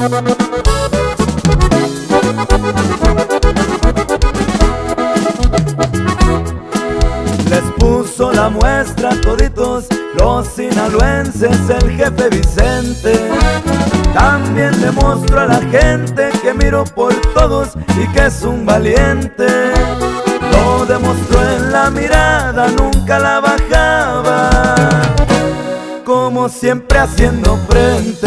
Les puso la muestra a toditos los sinaloenses el jefe Vicente. También demostró a la gente que miró por todos y que es un valiente. Lo demostró en la mirada, nunca la bajaba, como siempre haciendo frente.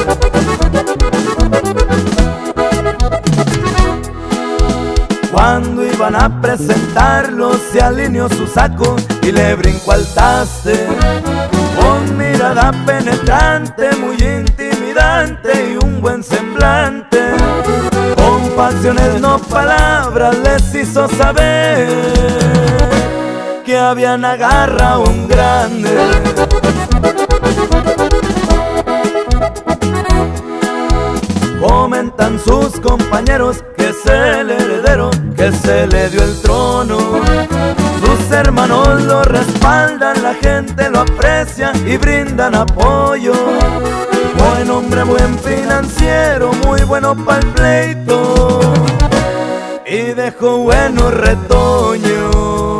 Cuando iban a presentarlo se alineó su saco y le brincó al taste. Con mirada penetrante, muy intimidante y un buen semblante. Con pasiones no palabras les hizo saber que habían agarrado un grande. Comentan sus compañeros que es el heredero, que se le dio el trono. Sus hermanos lo respaldan, la gente lo aprecia y brindan apoyo. Buen hombre, buen financiero, muy bueno para el pleito y dejó buenos retoños.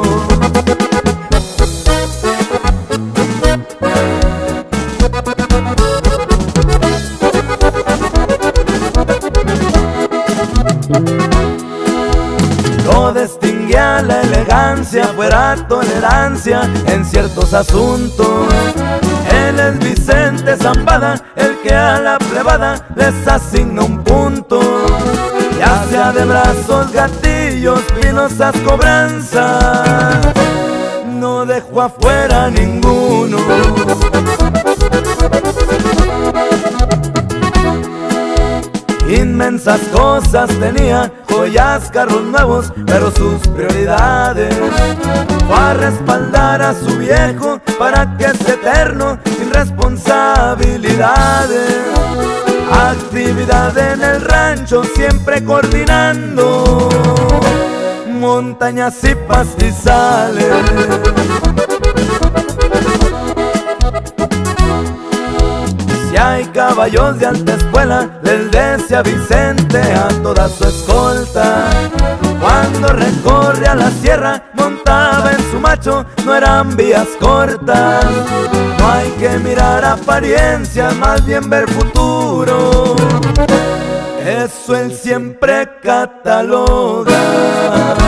Lo distinguía la elegancia, fuera tolerancia en ciertos asuntos. Él es Vicente Zambada, el que a la plebada les asigna un punto. Ya sea de brazos, gatillos, finosas cobranzas, no dejó afuera ninguno. Inmensas cosas tenía, joyas, carros nuevos, pero sus prioridades fue a respaldar a su viejo para que es eterno, sin responsabilidades. Actividad en el rancho, siempre coordinando montañas y pastizales. Si hay caballos de alta escuela, les decía Vicente a toda su escolta. Cuando recorre a la sierra, montaba en su macho, no eran vías cortas. No hay que mirar apariencias, más bien ver futuro. Eso él siempre cataloga.